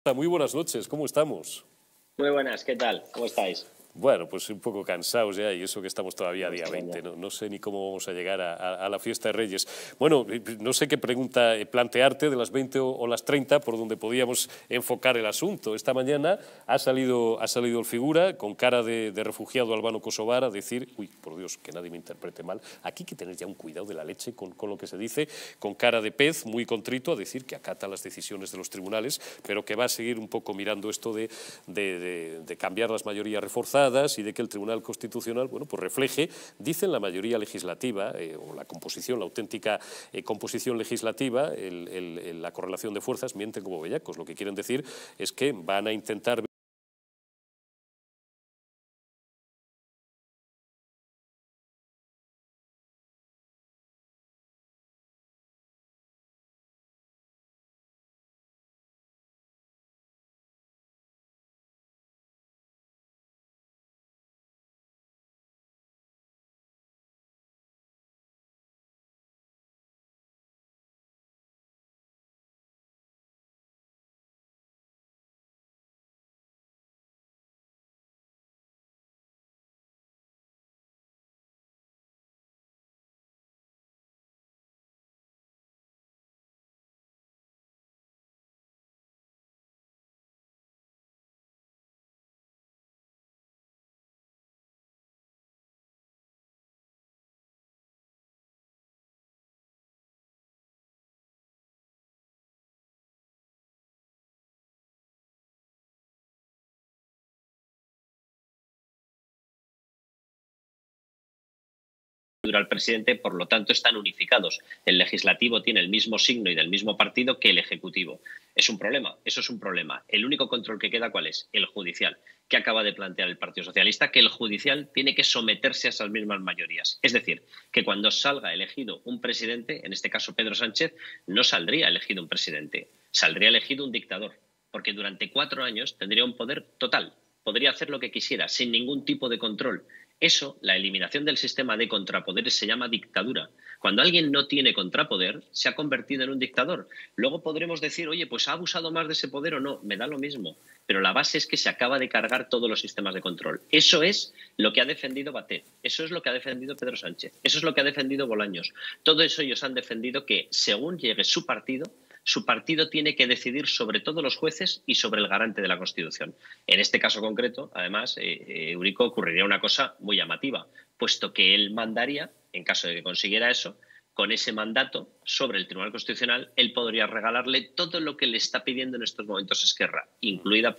Muy buenas noches, ¿cómo estamos? Muy buenas, ¿qué tal? ¿Cómo estáis? Bueno, pues un poco cansados ya, y eso que estamos todavía a día 20, no sé ni cómo vamos a llegar a la fiesta de Reyes. Bueno, no sé qué pregunta plantearte de las 20 o las 30, por donde podíamos enfocar el asunto. Esta mañana ha salido el figura con cara de refugiado albano-kosovar a decir, uy, por Dios, que nadie me interprete mal, aquí hay que tener ya un cuidado de la leche con lo que se dice, con cara de pez, muy contrito, a decir que acata las decisiones de los tribunales, pero que va a seguir un poco mirando esto de cambiar las mayorías reforzadas y de que el Tribunal Constitucional, bueno, pues refleje, dicen la mayoría legislativa, o la composición, la auténtica composición legislativa, la correlación de fuerzas, mienten como bellacos. Lo que quieren decir es que van a intentar al presidente, por lo tanto están unificados. El legislativo tiene el mismo signo y del mismo partido que el ejecutivo. Es un problema, eso es un problema. El único control que queda, ¿cuál es? El judicial. ¿Qué acaba de plantear el Partido Socialista? Que el judicial tiene que someterse a esas mismas mayorías. Es decir, que cuando salga elegido un presidente, en este caso Pedro Sánchez, no saldría elegido un presidente, saldría elegido un dictador, porque durante 4 años tendría un poder total. Podría hacer lo que quisiera, sin ningún tipo de control. Eso, la eliminación del sistema de contrapoderes, se llama dictadura. Cuando alguien no tiene contrapoder, se ha convertido en un dictador. Luego podremos decir, oye, pues ha abusado más de ese poder o no, me da lo mismo. Pero la base es que se acaba de cargar todos los sistemas de control. Eso es lo que ha defendido Batet, eso es lo que ha defendido Pedro Sánchez, eso es lo que ha defendido Bolaños. Todo eso ellos han defendido que, según llegue su partido tiene que decidir sobre todos los jueces y sobre el garante de la Constitución. En este caso concreto, además, Eurico, ocurriría una cosa muy llamativa, puesto que él mandaría, en caso de que consiguiera eso, con ese mandato sobre el Tribunal Constitucional, él podría regalarle todo lo que le está pidiendo en estos momentos Esquerra, incluido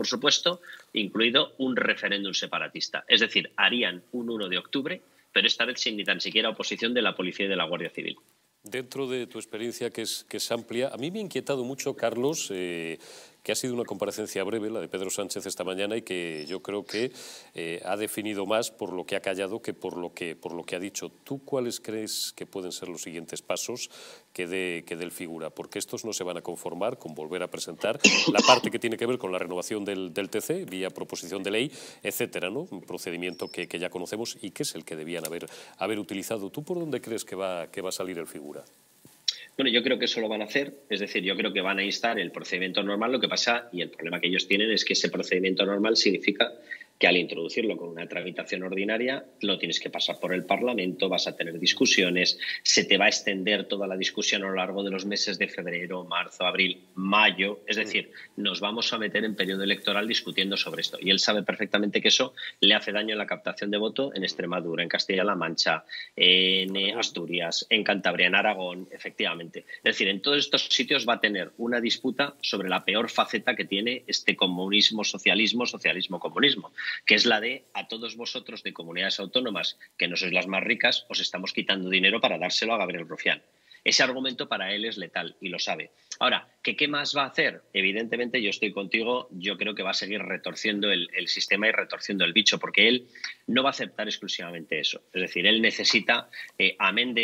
un referéndum separatista. Es decir, harían un 1 de octubre, pero esta vez sin ni tan siquiera oposición de la Policía y de la Guardia Civil. Dentro de tu experiencia, que es amplia, a mí me ha inquietado mucho, Carlos, que ha sido una comparecencia breve, la de Pedro Sánchez esta mañana, y que yo creo que ha definido más por lo que ha callado que por lo que ha dicho. ¿Tú cuáles crees que pueden ser los siguientes pasos que dé el figura? Porque estos no se van a conformar con volver a presentar la parte que tiene que ver con la renovación del TC, vía proposición de ley, etcétera, ¿no? Un procedimiento que ya conocemos y que es el que debían haber utilizado. ¿Tú por dónde crees que va a salir el figura? Bueno, yo creo que eso lo van a hacer, es decir, yo creo que van a instar el procedimiento normal. Lo que pasa, y el problema que ellos tienen, es que ese procedimiento normal significa que al introducirlo con una tramitación ordinaria lo tienes que pasar por el Parlamento, vas a tener discusiones, se te va a extender toda la discusión a lo largo de los meses de febrero, marzo, abril, mayo. Es decir, nos vamos a meter en periodo electoral discutiendo sobre esto. Y él sabe perfectamente que eso le hace daño en la captación de voto en Extremadura, en Castilla-La Mancha, en Asturias, en Cantabria, en Aragón, efectivamente. Es decir, en todos estos sitios va a tener una disputa sobre la peor faceta que tiene este comunismo-socialismo, socialismo-comunismo, que es la de a todos vosotros de comunidades autónomas que no sois las más ricas, os estamos quitando dinero para dárselo a Gabriel Rufián. Ese argumento para él es letal y lo sabe. Ahora, ¿qué más va a hacer? Evidentemente, yo estoy contigo, yo creo que va a seguir retorciendo el sistema y retorciendo el bicho, porque él no va a aceptar exclusivamente eso. Es decir, él necesita, amén de eso,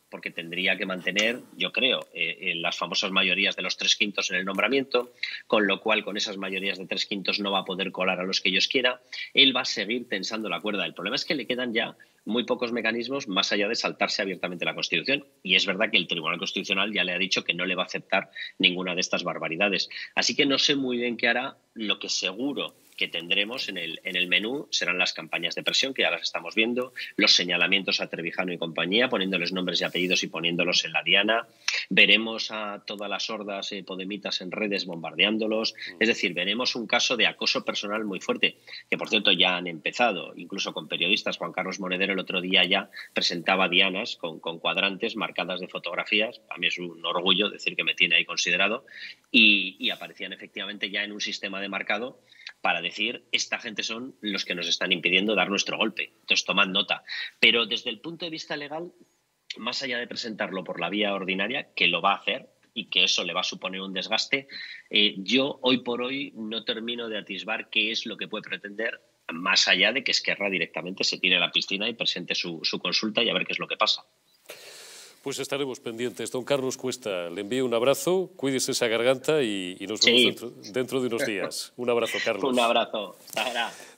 porque tendría que mantener, yo creo, las famosas mayorías de los 3/5 en el nombramiento, con lo cual con esas mayorías de 3/5 no va a poder colar a los que ellos quiera. Él va a seguir tensando la cuerda. El problema es que le quedan ya muy pocos mecanismos más allá de saltarse abiertamente la Constitución. Y es verdad que el Tribunal Constitucional ya le ha dicho que no le va a aceptar ninguna de estas barbaridades. Así que no sé muy bien qué hará. Lo que seguro que tendremos en el menú serán las campañas de presión, que ya las estamos viendo, los señalamientos a Trevijano y compañía, poniéndoles nombres y apellidos y poniéndolos en la diana. Veremos a todas las hordas podemitas en redes bombardeándolos. Es decir, veremos un caso de acoso personal muy fuerte, que por cierto ya han empezado, incluso con periodistas. Juan Carlos Monedero el otro día ya presentaba dianas con cuadrantes marcadas de fotografías. A mí es un orgullo decir que me tiene ahí considerado. Y aparecían efectivamente ya en un sistema de marcado para decir, esta gente son los que nos están impidiendo dar nuestro golpe. Entonces, tomad nota. Pero desde el punto de vista legal, más allá de presentarlo por la vía ordinaria, que lo va a hacer y que eso le va a suponer un desgaste, yo hoy por hoy no termino de atisbar qué es lo que puede pretender, más allá de que Esquerra directamente se tire a la piscina y presente su consulta y a ver qué es lo que pasa. Pues estaremos pendientes. Don Carlos Cuesta, le envío un abrazo, cuídese esa garganta y nos vemos dentro de unos días. Un abrazo, Carlos. Un abrazo. Hasta ahora.